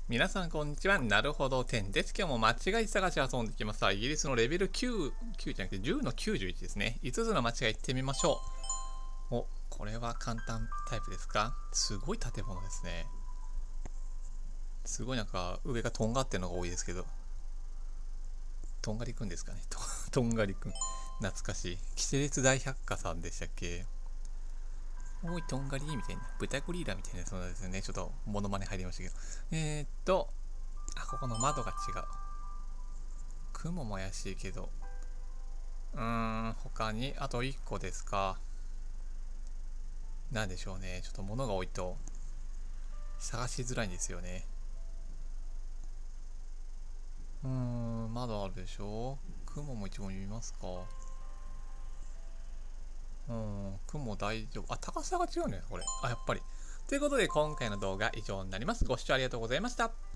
皆さんこんにちは。なるほど10です。今日も間違い探し遊んでいきます。イギリスのレベル9、9じゃなくて10の91ですね。5つの間違い行ってみましょう。お、これは簡単タイプですか？すごい建物ですね。すごいなんか上がとんがってるのが多いですけど。とんがりくんですかね。とんがりくん。懐かしい。キセレツ大百科さんでしたっけ？おい、とんがりみたいな。豚ゴリラみたいな、そうですね。ちょっとモノマネ入りましたけど。ここの窓が違う。雲も怪しいけど。他に、あと1個ですか。なんでしょうね。ちょっと物が多いと探しづらいんですよね。窓あるでしょ。雲も一応見ますか。雲大丈夫。高さが違うね、これ。やっぱり。ということで、今回の動画以上になります。ご視聴ありがとうございました。